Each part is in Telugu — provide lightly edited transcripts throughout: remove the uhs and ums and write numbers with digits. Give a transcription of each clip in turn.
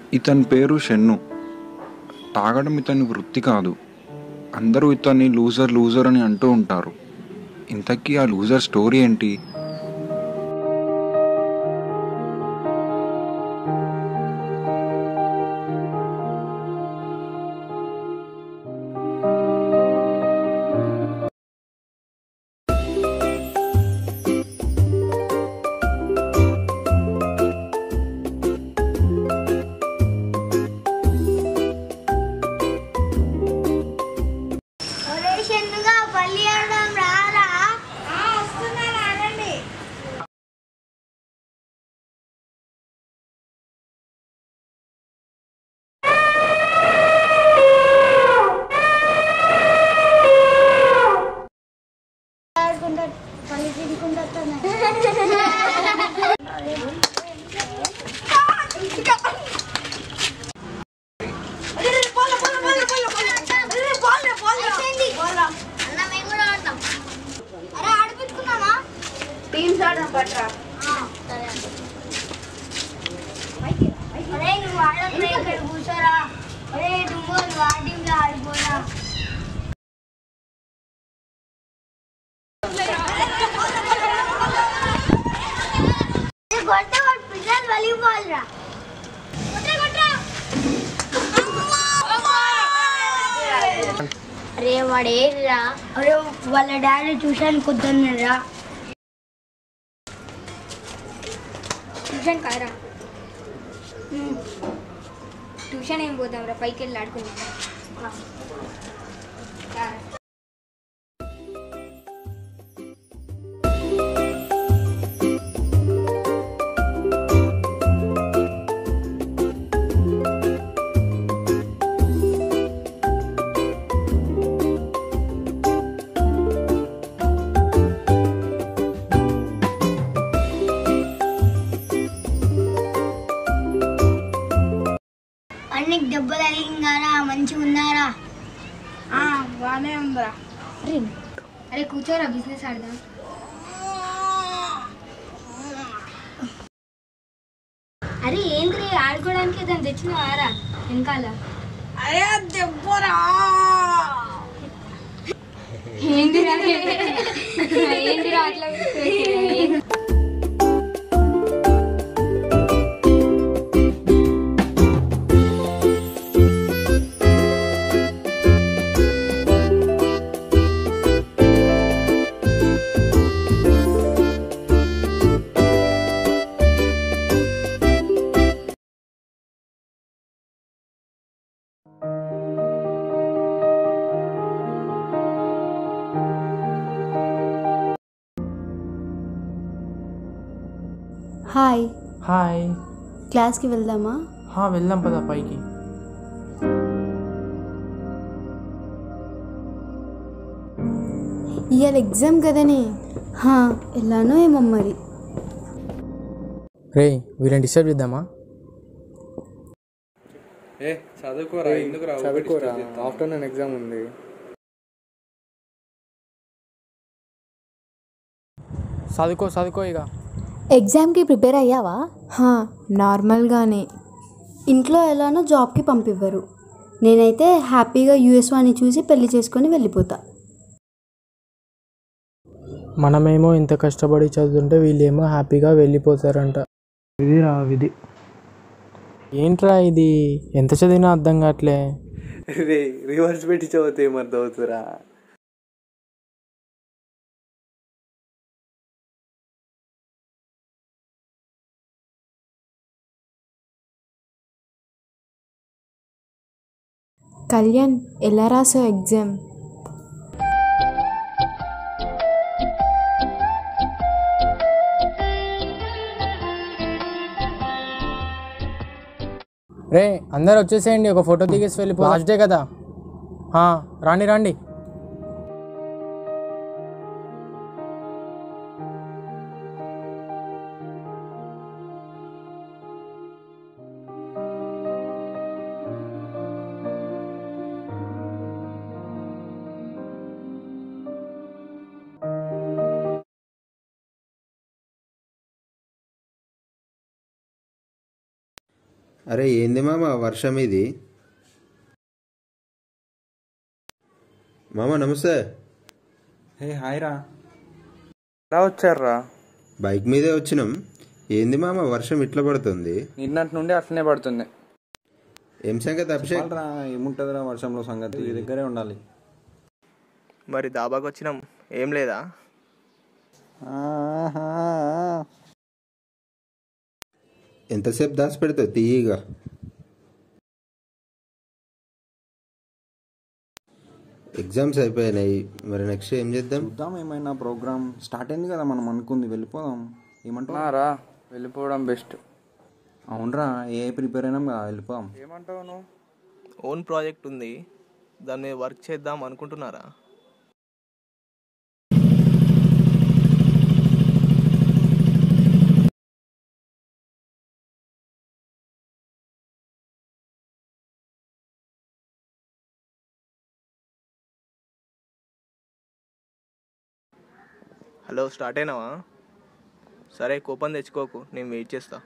ఇతని పేరు షెన్ను. తాగడం ఇతని వృత్తి కాదు. అందరూ ఇతన్ని లూజర్ లూజర్ అని అంటూ ఉంటారు. ఇంతకీ ఆ లూజర్ స్టోరీ ఏంటి? అరే వాడేరా, అరే వాళ్ళ డాడీ ట్యూషన్ కుదరరా. ట్యూషన్ కారా, ట్యూషన్ ఏం పోతాం రా, పైకి వెళ్ళి ఆడుకుందాం. అన్ని దెబ్బలు తగిలిందారా, మంచిగా ఉన్నారా? బాగానే ఉందిరా. అరే కూర్చోరా, బిజినెస్ ఆడదాం. అరే ఏంటి ఆడుకోవడానికి దాన్ని తెచ్చినవారా వెనకాల? అరే దెబ్బరా, ఏంటిరా ఏంటిరా అట్లా హాయ్. హాయ్. క్లాస్కి వెళ్దామా? వెళ్దాం పద పైకి. ఇవాళ ఎగ్జామ్ కదని వెళ్ళానో ఏమో మరి. రే వీళ్ళని డిస్టర్బ్ చేద్దామా? చదువుకోరా, ఆఫ్టర్నూన్ ఎగ్జామ్ ఉంది. చదువుకో ఇక. ఎగ్జామ్కి ప్రిపేర్ అయ్యావా? నార్మల్గానే. ఇంట్లో ఎలానో జాబ్కి పంపివ్వరు. నేనైతే హ్యాపీగా యూఎస్ వాడిని చూసి పెళ్లి చేసుకొని వెళ్ళిపోతా. మనమేమో ఇంత కష్టపడి చదువుతుంటే వీళ్ళేమో హ్యాపీగా వెళ్ళిపోతారంట. ఇదిరా విధి. ఏంట్రా ఇది, ఎంత చదివినా అర్థం కావట్లే. రివర్స్ పెట్టి చదివితే ఏమర్థం అవుతురా? కళ్యాణ్, ఎలా రాసావు ఎగ్జామ్? రే అందరు వచ్చేసేయండి, ఒక ఫోటో దిగేసి వెళ్ళిపో. లాస్ట్ డే కదా. రండి. అరే ఏంది మామ వర్షం ఇది? మామ నమస్తే. హే హాయ్ రా. ఎలా వచ్చారా? బైక్ మీదే వచ్చినాం. ఏంది మామ వర్షం ఇట్లా పడుతుంది? నిన్నటి నుండి అట్లనే పడుతుంది. ఏం సంగతి అభిషేక్? రా ఏముంటుందిరా వర్షంలో సంగతి, ఈ దగ్గరే ఉండాలి. మరి దాబాకి వచ్చినాం, ఏం లేదా? ఎంతసేపు దాచి పెడతావు తీయగా? ఎగ్జామ్స్ అయిపోయినాయి, మరి నెక్స్ట్ ఏం చేద్దాం? చూద్దాం, ఏమైనా ప్రోగ్రామ్ స్టార్ట్ అయింది కదా మనం అనుకుంది, వెళ్ళిపోదాం. ఏమంటావు? రా, వెళ్ళిపోవడం బెస్ట్. అవునరా, ఏ ప్రిపేర్ అయినాం కదా, వెళ్ళిపోదాం. ఏమంటావు నువ్వు? ఓన్ ప్రాజెక్ట్ ఉంది, దాని మీద వర్క్ చేద్దాం అనుకుంటున్నారా? హలో, స్టార్ట్ అయినావా? సరే, కోపం తెచ్చుకోకు, నేను వెయిట్ చేస్తా.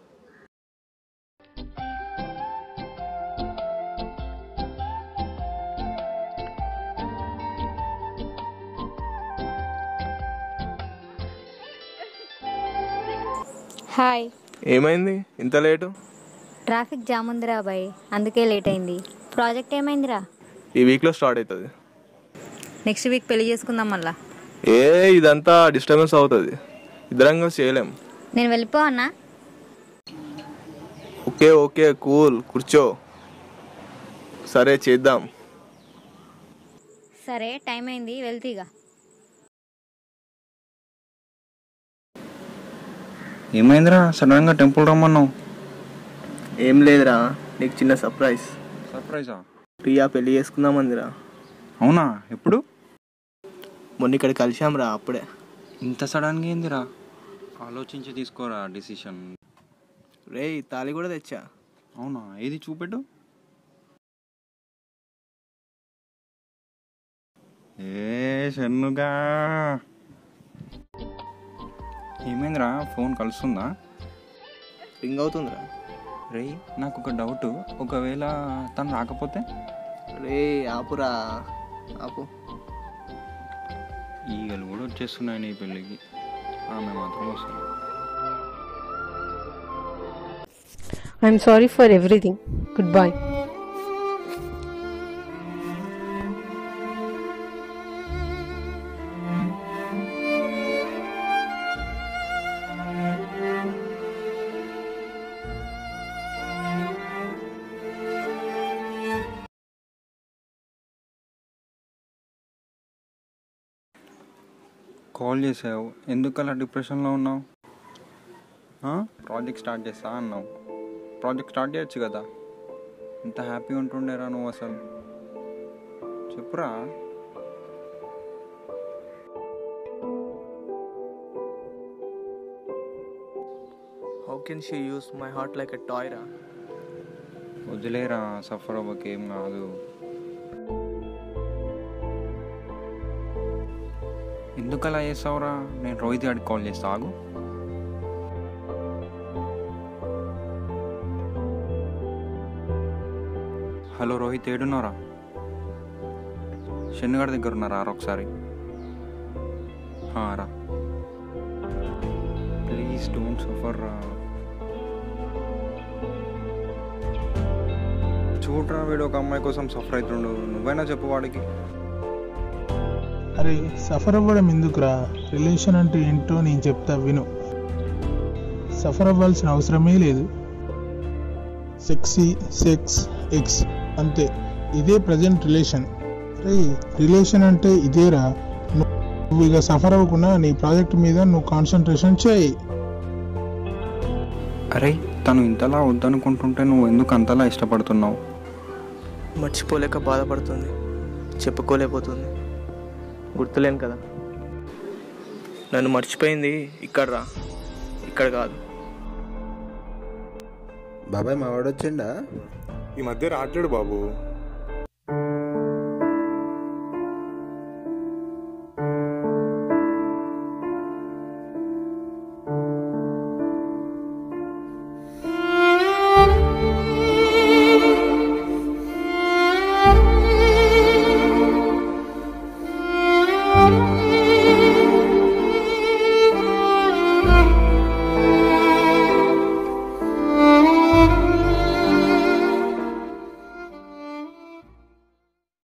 హాయ్. ఏమైంది ఇంత లేటు? ట్రాఫిక్ జామ్ ఉందిరా బాయ్, అందుకే లేట్ అయింది. ప్రాజెక్ట్ ఏమైందిరా? ఈ వీక్లో స్టార్ట్ అవుతుంది. నెక్స్ట్ వీక్ పెళ్లి చేసుకుందాం మళ్ళా. ఇదంతా డిస్టర్బెన్స్ అవుతుంది, ఇద్దరంగా చేయలేం. నేను వెళ్ళిపో అన్నా. ఓకే ఓకే కూల్, కూర్చో. సరే చేద్దాం. సరే, టైం అయింది, వెళ్తీగా. ఏమైందిరా సడన్గా టెంపుల్ రమ్మన్నావు? ఏం లేదురా, నీకు చిన్న సర్ప్రైజ్. సర్ప్రైజా? ప్రియా పెళ్లి చేసుకుందామందిరా. అవునా, ఎప్పుడు? మొన్న ఇక్కడ కలిసాంరా, అప్పుడే. ఇంత సడన్గా ఏందిరా? ఆలోచించి తీసుకోరా డిసిషన్. రే, తాళి కూడా తెచ్చా. అవునా, ఏది చూపెట్టు. షన్నుగా ఏమైందిరా, ఫోన్ కలుస్తుందా? రింగ్ అవుతుందిరా. రే, నాకు ఒక డౌట్, ఒకవేళ తను రాకపోతే? రే ఆపురా, ఆపు. ఈగలు కూడా వచ్చేస్తున్నాయి నీ పెళ్ళికి, ఆమె మాత్రం వస్తుంది. I'm sorry for everything. Goodbye. Call చేసావు, ఎందుకు అలా డిప్రెషన్లో ఉన్నావు? ప్రాజెక్ట్ స్టార్ట్ చేస్తా అన్నావు, ప్రాజెక్ట్ స్టార్ట్ చేయొచ్చు కదా. ఇంత హ్యాపీగా ఉంటుండేరా నువ్వు, అసలు చెప్పురా. How can she use my heart like a toy రా? వదిలేరా, సఫర్ అవ్వకేం కాదు. ఎందుకు అలా చేస్తావురా? నేను రోహిత్ గారికి కాల్ చేస్తా, ఆగు. హలో రోహిత్, ఏడున్నారా? శనిగారి దగ్గర ఉన్నారా? ఒకసారి రా, ప్లీజ్ డోంట్ సఫర్ రా. చూడరా, వీడు ఒక అమ్మాయి కోసం సఫర్ అవుతుండు, నువ్వైనా చెప్పు వాడికి. అరే, సఫర్ అవ్వడం ఎందుకురా? రిలేషన్ అంటే ఏంటో నేను చెప్తా విను. సఫర్ అవ్వాల్సిన అవసరమే లేదు. సెక్సీ, సెక్స్, ఎక్స్ అంతే. ఇదే ప్రజెంట్ రిలేషన్. రే, రిలేషన్ అంటే ఇదేరా. నువ్వు ఇక సఫర్ అవ్వకుండా నీ ప్రాజెక్ట్ మీద నువ్వు కాన్సన్ట్రేషన్ చేయి. అరే, తను ఇంతలా వద్దనుకుంటుంటే నువ్వు ఎందుకు అంతలా ఇష్టపడుతున్నావు? మర్చిపోలేక బాధపడుతుంది, చెప్పుకోలేకపోతుంది. గుర్తులేను కదా. నన్ను మర్చిపోయింది ఇక్కడ రా, ఇక్కడ కాదు. బాబాయ్ మావాడు వచ్చిండా? ఈ మధ్య రావట్లేడు బాబు.